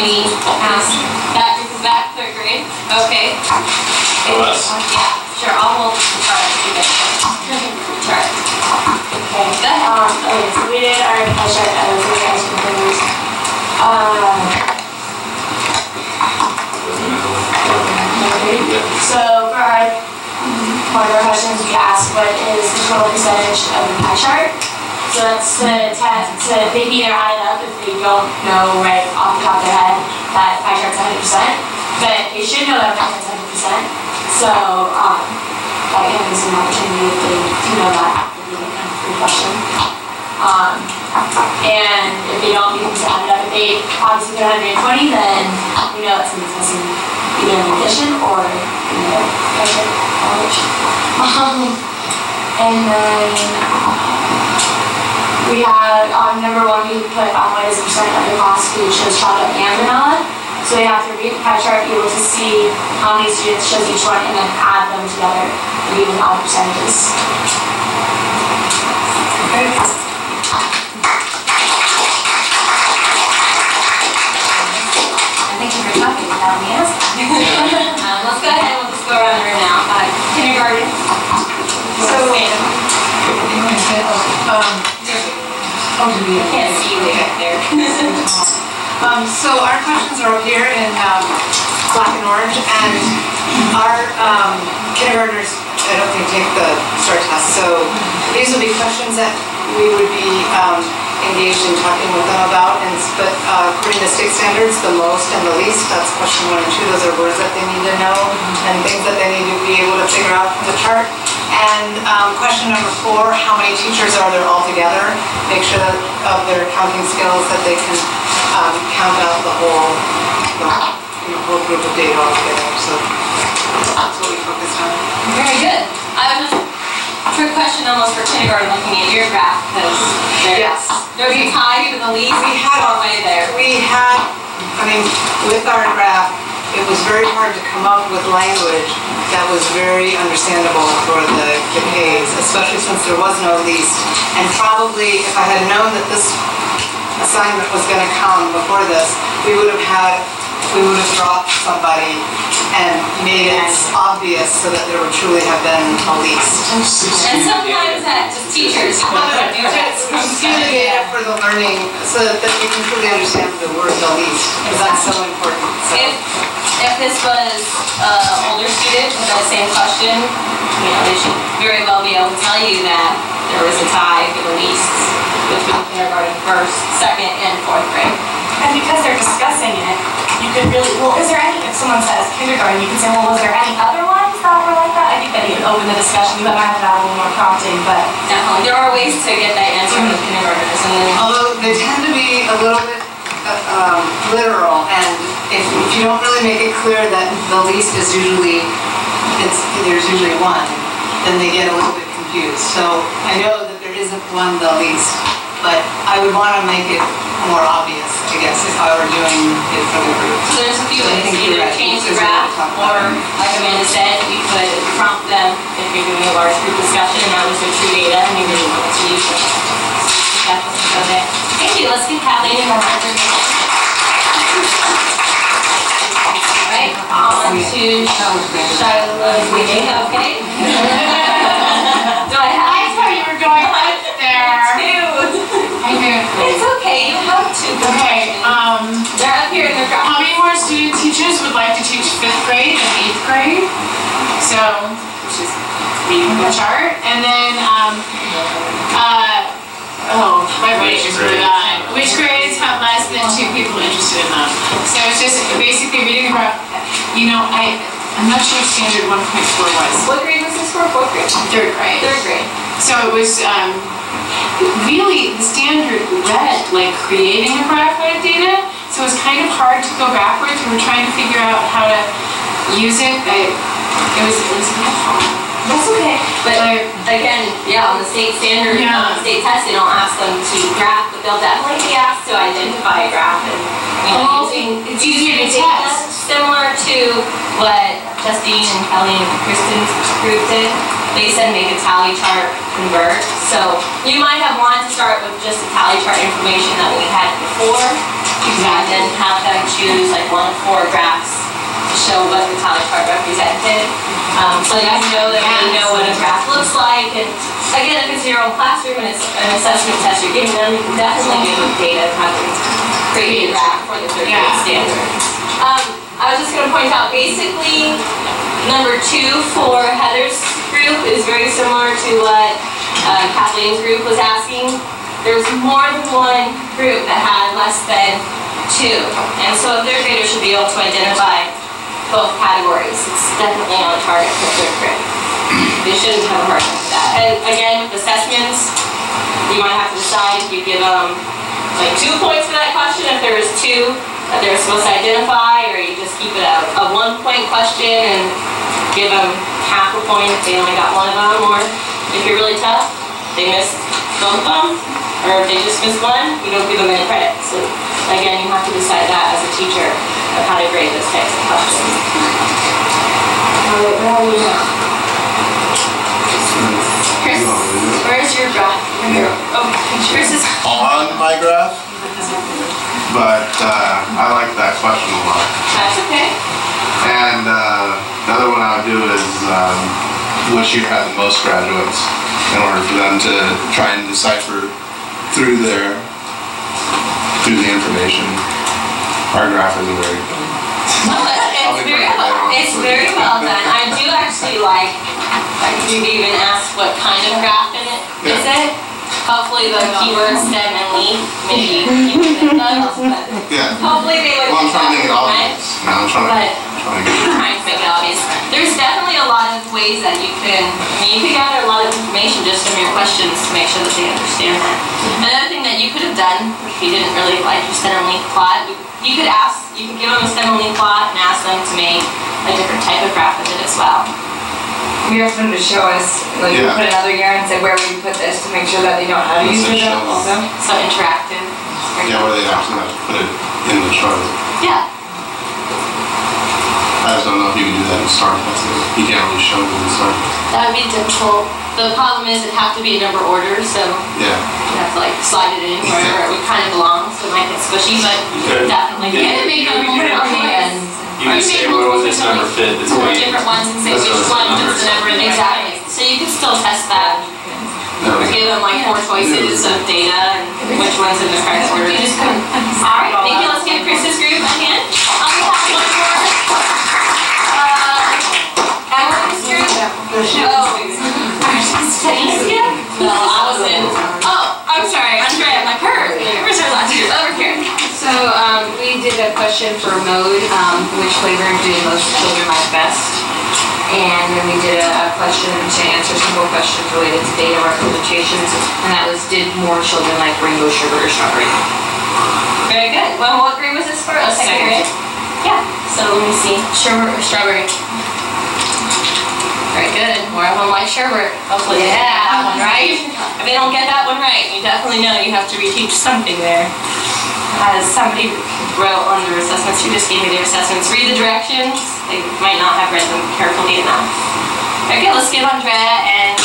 Amy asked. That group is back, 3rd grade. Okay. Us? Yeah, sure. I'll hold the chart. Chart. Okay. Okay, so we did our pie chart of the ice cream flavors. So for one of our questions, we asked what is the total percentage of the pie chart. So that's to test, they can either add it up if they don't know right off the top of their head that pie chart's 100%, but they should know that pie chart's 100%. So that gives them an opportunity if they do know that would be a free question. And if they don't, we can just add it up. If they obviously get 120, then we know that somebody's missing either an addition or knowledge. And then we have on number 1, we put what is the percent of the cost food shows chocolate and vanilla. So we have to read the pie chart, be able to see how many students shows each one, and then add them together to be able to add percentages. Okay. Thank you for talking without me asking. Let's go ahead and we'll just go around the room now. Kindergarten. So, I can't see you way back there. So our questions are up here in black and orange, and our kindergartners, I don't think, take the STAR test. So these will be questions that we would be engaged in talking with them about, but according to state standards, the most and the least, that's question 1 and 2. Those are words that they need to know and things that they need to be able to figure out from the chart. And question number 4, how many teachers are there altogether? Make sure that of their counting skills that they can count out the whole group of data altogether. So that's what we focused on. Very good. I have a trick question almost for kindergarten looking at your graph, because there's a tie to the lead. We had our way there. We had, I mean, with our graph, it was very hard to come up with language that was very understandable for the Ks, especially since there was no least. And probably if I had known that this assignment was going to come before this, we would have dropped somebody and made it obvious so that there would truly have been a least. And sometimes that just teachers do that. Give the data for the learning so that you can truly understand the word the least, because that's so important. So. If this was an older student with that same question, they should very well be able to tell you that there was a tie for the least between kindergarten 1st, 2nd, and 4th grade. And because they're discussing it, you could really, is there any, if someone says kindergarten, you can say, was there any other ones that were like that? I think that you can open the discussion, you might have to have a little more prompting, but. Definitely, there are ways to get that answer from kindergartners. Although they tend to be a little bit literal, and if you don't really make it clear that the least is usually, there's usually one, then they get a little bit confused. So I know that there isn't one the least, but I would want to make it more obvious, I guess, if I were doing it for the group. So there's a few ways. Either change the graph, or like Amanda said, you could prompt them if you're doing a large group discussion and that was their true data and you really wanted to use it. Thank you. Let's get Kathleen in our marker. Alright, on to Shiloh. Okay. Do I have? I thought you were going right there. I knew. It's okay. You have to. Okay. They're up here in their graph. How many more student teachers would like to teach 5th grade and 8th grade? So, just read the chart, and then my brain is really bad. Which grades have less than 2 people interested in them? So it's just basically reading the graph. I'm not sure what standard 1.4 was. What grade was this for? 4th grade? 3rd grade. 3rd grade. So it was really the standard read like creating a graph out of data. So it was kind of hard to go backwards. We were trying to figure out how to use it. It was That's okay. But again, on the state standard, on the state test, they don't ask them to graph, but they'll definitely be asked to identify a graph. And it's easier to test. Similar to what Justine and Kelly and Kristen's group did. They said make a tally chart convert. So you might have wanted to start with just the tally chart information that we had before, And then have them choose like 1 of 4 graphs to show what the tally chart represented. So you know that they know what a graph looks like. And again, if it's your own classroom and it's an assessment test you're giving them, you can definitely give them data and have them create a graph for the 3rd grade standard. I was just going to point out, basically, number 2 for Heather's group is very similar to what Kathleen's group was asking. There's more than one group that had less than 2. And so a 3rd grader should be able to identify both categories. It's definitely on target for 3rd grade. They shouldn't have a hard time with that. And again, with assessments, you might have to decide if you give them like 2 points for that question, if there was 2 that they're supposed to identify, or you just keep it a 1-point question and give them half a point if they only got 1 of them, or if you're really tough, they missed both of them, or if they just missed 1, you don't give them any credit. So again, you have to decide that as a teacher of how to grade those types of questions. Chris, where's your graph? Oh, Chris is on my graph, but I like that question a lot. That's okay. And the other one I would do is which year had the most graduates, in order for them to try and decipher through the information. Our graph isn't very good. It's very well done. I do actually like you even asked what kind of graph is it? Hopefully the keyword stem and leaf, maybe you would those, but hopefully they would. Well, I'm trying to make it obvious. No, I'm trying to make it obvious. There's definitely a lot of ways that you can gather a lot of information just from your questions to make sure that they understand that. Another thing that you could have done, if you didn't really like your stem and leaf plot, you could give them a stem and leaf plot and ask them to make a different type of graph with it as well. We asked them to show us, like, we put another year and said where we put this to make sure that they know how to use it also. So interactive. Yeah, where they actually have to put it in the chart. Yeah. I just don't know if you can do that in STAR. You can't really show it in STAR. That would be difficult. The problem is it'd have to be a number order, so you have to like slide it in wherever it would kind of belong, so it might get squishy, but definitely. And make a You can say where will this number fit? It's four different ones and say which one fits the number in there. Exactly. So you can still test that. Give them like 4 choices of data and which one's in the correct order. Alright, thank you. Let's give Chris's group a hand. We have one more. Emily's group. Taniskia? No, I was in. Oh, I'm sorry. Andrea, my purse. Where's her last group? Over here. So we did a question for mode, which flavor do most children like best? And then we did a question to answer simple questions related to data representations, and that was, did more children like rainbow sugar or strawberry? Very good. Well, what grade was this for? Oh, 2nd grade? Yeah. So let me see. Sherbet or strawberry? Very good. More of them like sherbet. Hopefully they get that one right. If they don't get that one right, you definitely know you have to reteach something there. As somebody wrote on their assessments, who just gave me their assessments, read the directions. They might not have read them carefully enough. Okay, let's give Andrea and